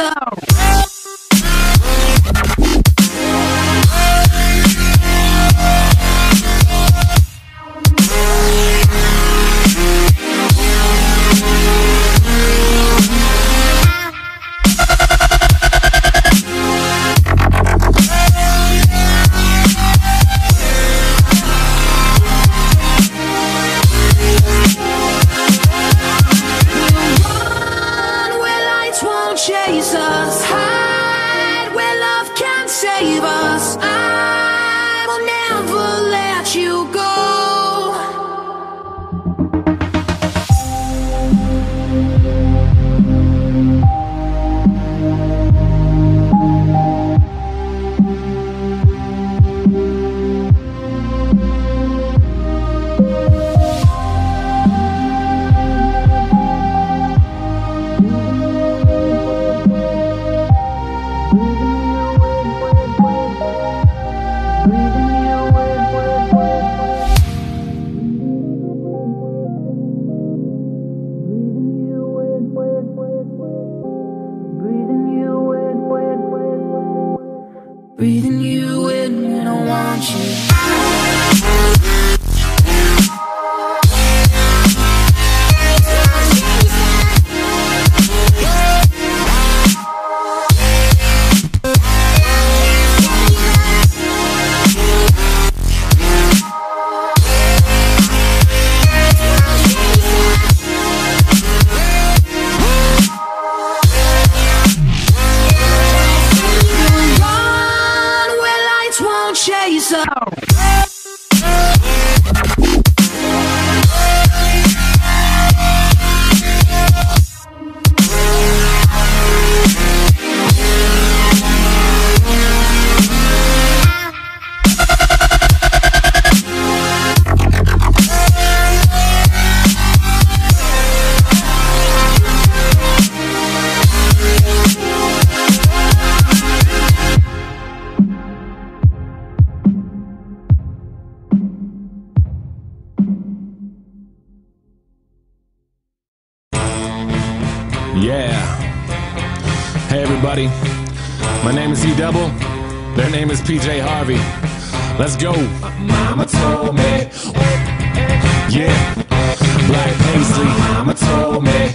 chaser. Chase us, hide where love can't save us. I will never let you go. Breathing you in when I want you. Chaser. Yeah. Hey everybody, my name is E-Double, their name is PJ Harvey. Let's go. Mama told me. Yeah. Black Paisley. Mama told me.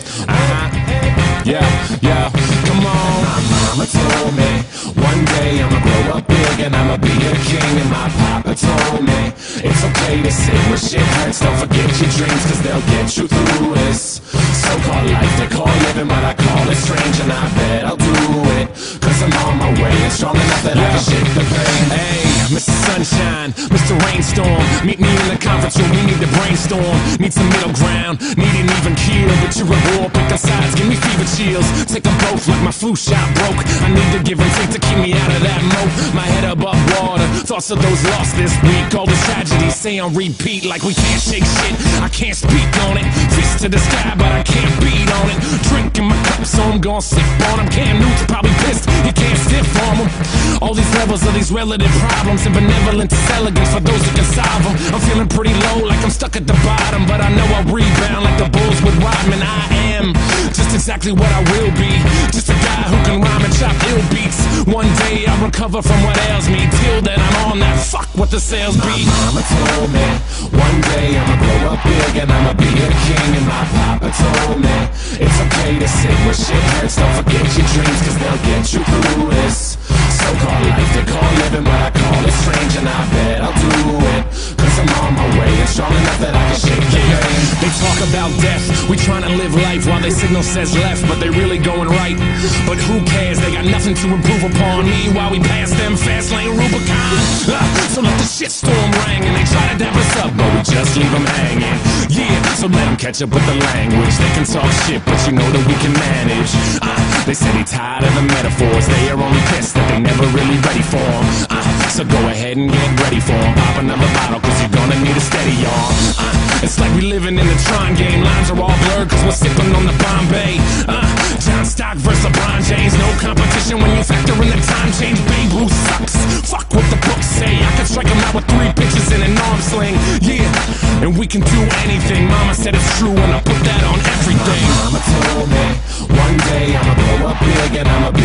Yeah, yeah. Come on. My mama told me one day I'ma grow up big and I'ma be a king. And my papa told me it's okay to say when shit hurts. Don't forget your dreams, cause they'll get you through this so-called life they call living, but I call it strange. And I bet I'll do it, cause I'm on my way and strong enough that I can shake the pain. Hey, Mr. Sunshine, Mr. Rainstorm, meet me in the conference room, we need to brainstorm. Need some middle ground, need an even keel. But you're at war, pick up sides, give me fever chills. Take them both like my flu shot broke. I need to give and take to keep me out of that moat. My head above water, thoughts of those lost this week. All the tragedies say on repeat like we can't shake shit. I can't speak on it, fist to the sky but I can't beat on it. Drinking my cup so I'm gon' sip on them. Cam Newton's probably pissed, he can't stiff on them. All these levels of these relative problems and benevolence is elegance for those who can solve them. I'm feeling pretty low like I'm stuck at the bottom, but I know I'll rebound like the Bulls with Rodman. I am just exactly what I will be, just a guy who can rhyme and chop ill beats. One day I'll recover from what ails me, till then I'm on that fuck what the sales be. My mama told me one day I'ma grow up big and I'ma be a king. And my papa told me it's okay to sit where shit hurts. Don't forget your dreams, cause they'll get you through this so-called life they call living, but I call it strange. And I bet I'll do it, cause I'm on my way and strong enough that I can shake the pain. They talk about death, we tryna live life while they signal says left, but they really going right. But who cares, they got nothing to improve upon. Me while we pass them fast lane Rubicon. So let the shitstorm ring and they try to dap us up, but we just leave them hanging. Yeah, so let them catch up with the language. They can talk shit, but you know that we can manage. They say they tired of the metaphors, they are only pissed that they never really ready for them. So go ahead and get ready for them. Pop another bottle, cause you're gonna need a steady arm. It's like we living in the Tron game. Lines are all blurred cause we're sipping on the Bombay. John Stock versus LeBron James. No competition when you factor in the time change. Babe Ruth sucks, fuck what the books say. I can strike him out with 3 pitches in an arm sling. Yeah, and we can do anything. Mama said it's true and I put that on everything. My mama told me one day I'ma grow up big and I'ma be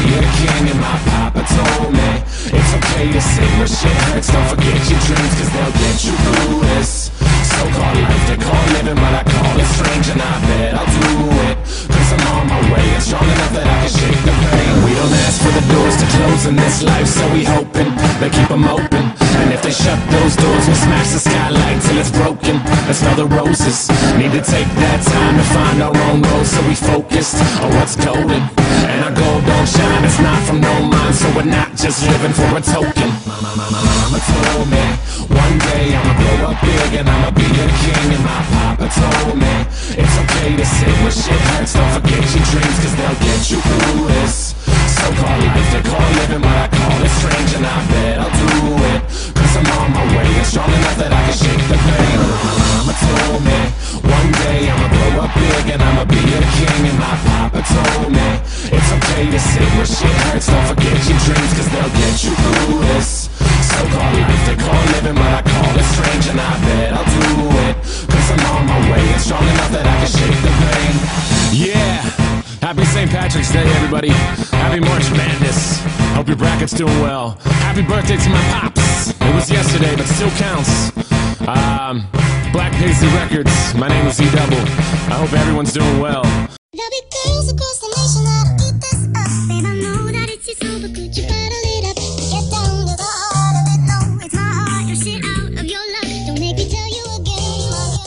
a king. And my papa told me it's okay to say when shit hurts. Don't forget your dreams, cause they'll get you through this so-called life they call living, but I call it strange. And I bet I'll do it, cause I'm on my way and strong enough that I can shake the pain. We don't ask for the doors to close in this life, so we hoping they keep them open. And if they shut those doors, we'll smash the skylight till it's broken. Let's smell the roses. Need to take that time to find our own road, so we focused on what's golden. And our gold don't shine, it's not from no mind, so we're not just living for a token. Mama told me one day I'ma grow up big and I'ma be a king. And my papa told me it's okay to say when shit hurts. Don't forget your dreams, cause they'll get you through this so-called life they call living, but I call it strange. And I bet I'll do it, cause I'm on my way and strong enough that I can shake the pain. Mama told me one day I'ma grow up big and I'ma be a king. And my papa told me it's okay to say when shit hurts. Don't forget your dreams, cause they'll get you through this so-called life they call living, but I call it strange. And I bet I'll do it, cause I'm on my way and strong enough that I can shake the pain. Yeah, happy St. Patrick's Day, everybody. Happy March Madness. Hope your bracket's doing well. Happy birthday to my pops. It was yesterday, but still counts. Black Paisley Records. My name is E-Double. I hope everyone's doing well. There'll be girls across the nation that'll eat this up. And I know that it's your soul, but could you bottle it up? Get down to the heart of it. No, it's my heart. Your shit out of your luck. Don't make me tell you again.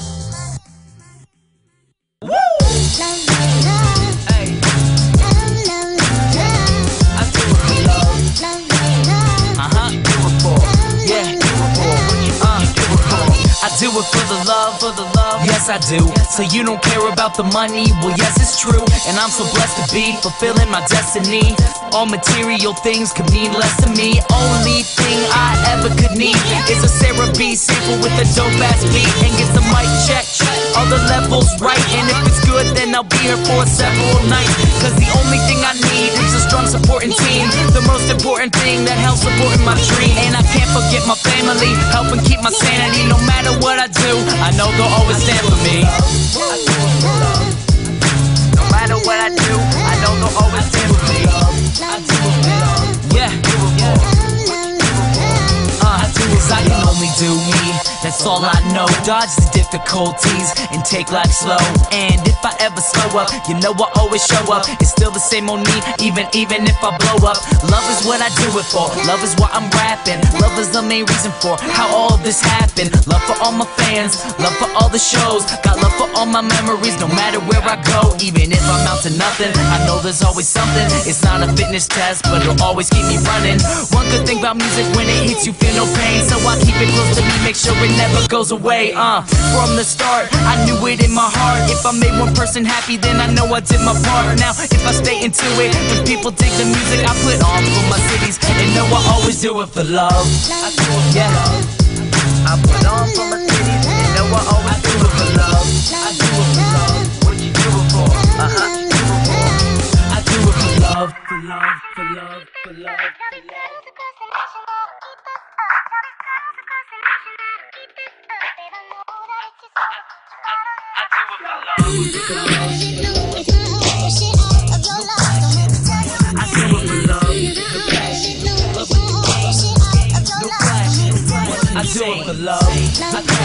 Woo! Love, love, love. Hey. Love, love, love, love. I do it for love. Love, love, love. Do it for. Yeah. Do it for. Do it for. I do it for the love, yes I do. So you don't care about the money, well yes it's true. And I'm so blessed to be fulfilling my destiny. All material things could mean less to me. Only thing I ever could need is a Sarah B sample with a dope ass beat. And get the mic check, all the levels right. And if it's good then I'll be here for several nights. Cause the only thing I need is a strong supporting team. The most important thing that helps supporting my dream. And I can't forget my family, helping keep my sanity. No matter what I do, I know they'll always stand for me. No matter what I do, I know they'll always stand for me. Yeah. Cause I can only do me, that's all I know. Dodge the difficulties and take life slow. And if I ever slow up, you know I always show up. It's still the same on me, even if I blow up. Love is what I do it for, love is why I'm rapping. Love is the main reason for how all of this happened. Love for all my fans, love for all the shows. Got love for all my memories, no matter where I go. Even if I'm out to nothing, I know there's always something. It's not a fitness test, but it'll always keep me running. One good thing about music, when it hits you feel no pain. So I keep it close to me, make sure it never goes away. From the start, I knew it in my heart. If I made one person happy, then I know I did my part. Now, if I stay into it, when people take the music I put on for my cities, and know I always do it for love. Yeah, I put on for my cities, and know I always do it for love. I do it for love. What you do it for? I do it for love, for love, for love, for love, for love. I do it for love.